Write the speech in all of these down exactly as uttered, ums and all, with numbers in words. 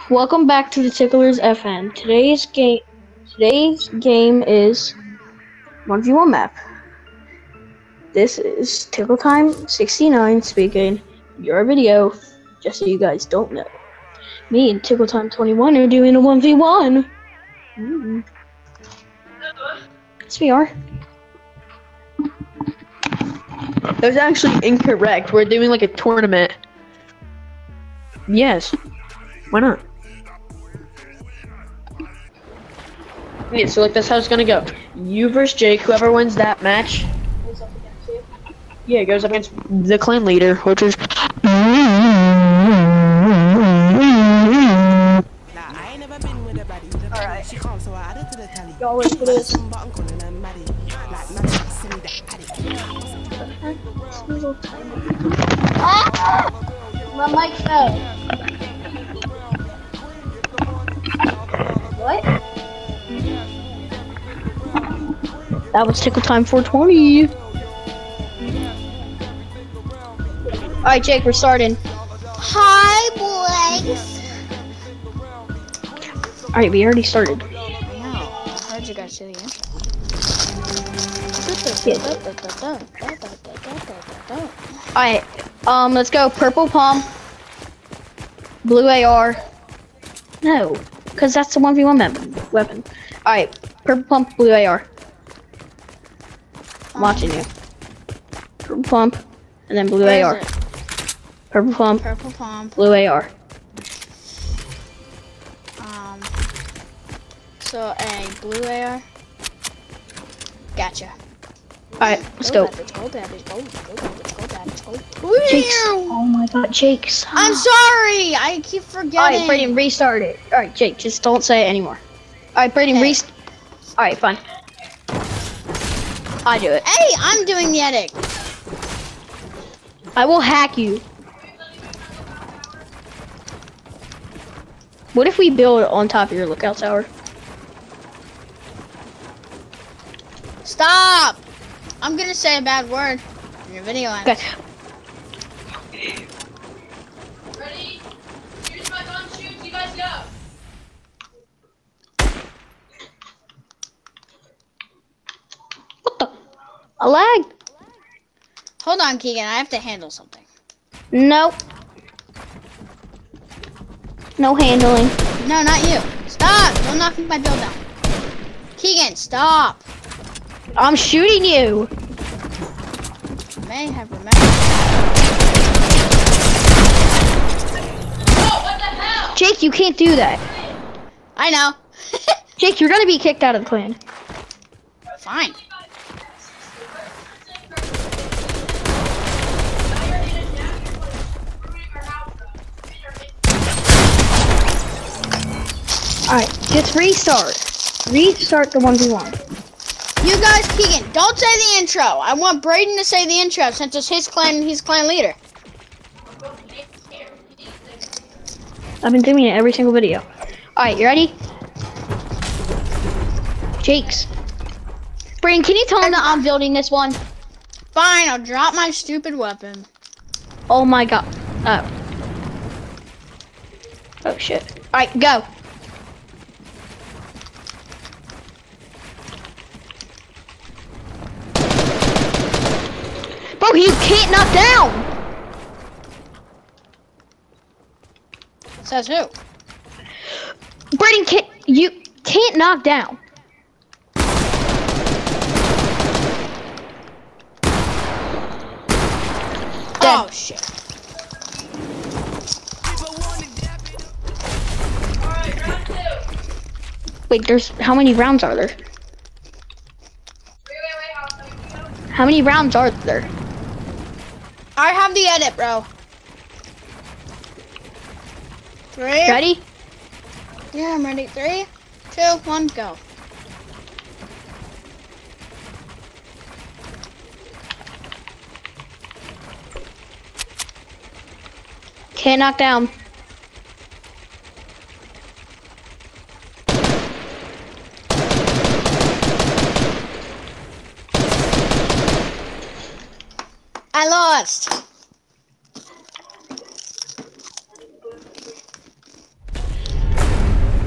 Welcome back to the Ticklers F N. Today's game today's game is one v one map. This is Tickle Time sixty-nine speaking your video, just so you guys don't know. Me and Tickle Time twenty-one are doing a one v one. Mm-hmm. Yes, we are. That was actually incorrect. We're doing like a tournament. Yes. Why not? Yeah, so like that's how it's gonna go. You versus Jake, whoever wins that match. Yeah, it goes up against the clan leader, which is Alright. Y'all ready for this? Ah! My mic fell. What? That was Tickle Time four twenty. Alright, Jake, we're starting. Hi, boys. Alright, we already started. I know. I heard you guys say the intro. Alright, um, let's go. Purple Palm, Blue A R. No, because that's the one v one weapon. Alright, Purple Pump, Blue A R. I'm watching you. Purple Pump, and then Blue Where A R. is it? Purple Pump, Purple Palm. Blue A R. Um. So a blue A R. Gotcha. Alright, let's go. Let's go, Let's go, Let's go, Let's go, Let's go. Jake's. Oh my god, Jake's. I'm sorry. I keep forgetting. Alright, Brayden, restart it. Alright, Jake, just don't say it anymore. Alright, Brayden, Okay. restart. Alright, fine. I do it. Hey, I'm doing the edit. I will hack you. What if we build on top of your lookout tower? Stop. I'm gonna say a bad word in your video. Okay. Ready? Here's my gun shoots, you guys go. What the? A lag? Hold on, Keegan. I have to handle something. Nope. No handling. No, not you. Stop. Don't knock my build down. Keegan, stop. I'm shooting you. I may have remembered. Oh, what the hell? Jake, you can't do that. I know. Jake, you're gonna be kicked out of the clan. Fine. Alright, just restart. Restart the one v one. You guys, Keegan, don't say the intro. I want Brayden to say the intro since it's his clan and he's clan leader. I've been doing it every single video. Alright, you ready? Jake's. Brayden, can you tell him that I'm building this one? Fine, I'll drop my stupid weapon. Oh my god. Oh. Oh shit. Alright, go. Bro, you can't knock down! Says who? Brayden, can't, you can't knock down. Dead. Oh, shit. Alright, round two. Wait, there's, how many rounds are there? Wait, wait, wait, how you go? How many rounds are there? I have the edit, bro. Three. Ready? Yeah, I'm ready. Three, two, one, go. Can't knock down. I lost.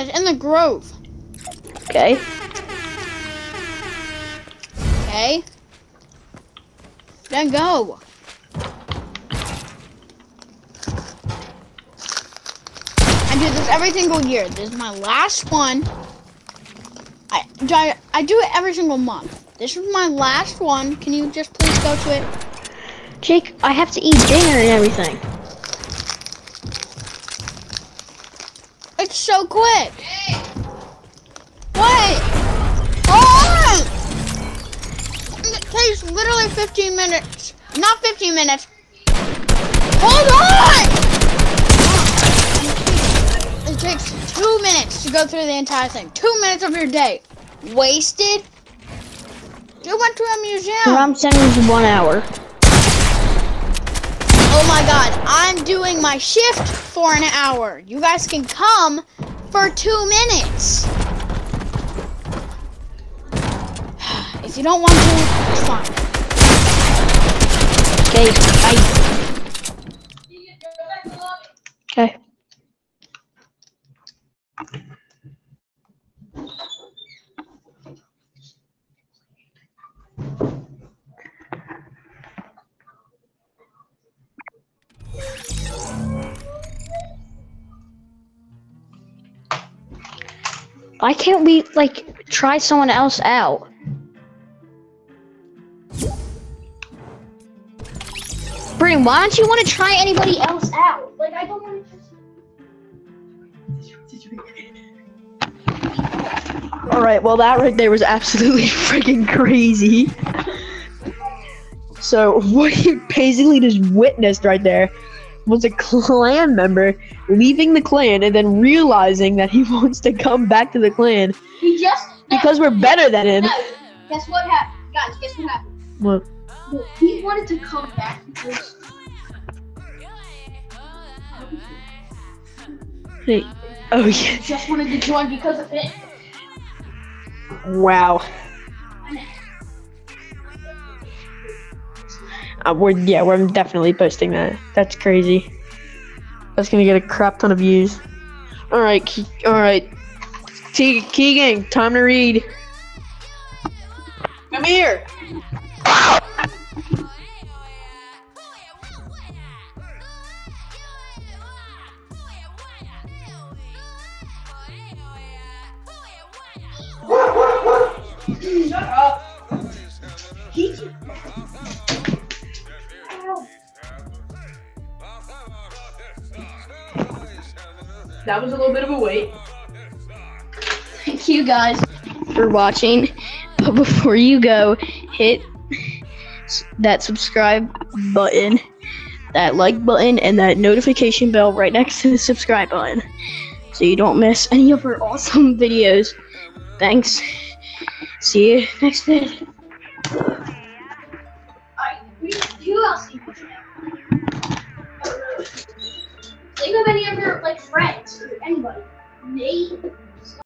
minutes in the Grove. Okay. Okay. Then go. I do this every single year. This is my last one. I, I, I do it every single month. This is my last one. Can you just please go to it? Jake, I have to eat dinner and everything. It's so quick. Wait. Hold on. It takes literally fifteen minutes. Not fifteen minutes. Hold on. It takes two minutes to go through the entire thing. Two minutes of your day. Wasted. You went to a museum. Ram Center is one hour. Oh my god, I'm doing my shift for an hour. You guys can come for two minutes. If you don't want to, it's fine. Okay, I... Okay. Why can't we, like, try someone else out? Brandon, why don't you want to try anybody else out? Like, I don't want to just... Alright, well that right there was absolutely freaking crazy. So, what you basically just witnessed right there was a clan member leaving the clan and then realizing that he wants to come back to the clan He just because we're better than him. no, guess what happened, guys? Guess what happened? What? He wanted to come back because Hey. Oh yeah. he just wanted to join because of it. Wow. Uh, we're yeah, we're definitely posting that. That's crazy. That's gonna get a crap ton of views. All right, Ke all right. T Keegan, time to read. Come here. Shut up. That was a little bit of a wait. Thank you guys for watching. But before you go, hit that subscribe button, that like button, and that notification bell right next to the subscribe button so you don't miss any of our awesome videos. Thanks. See you next vid.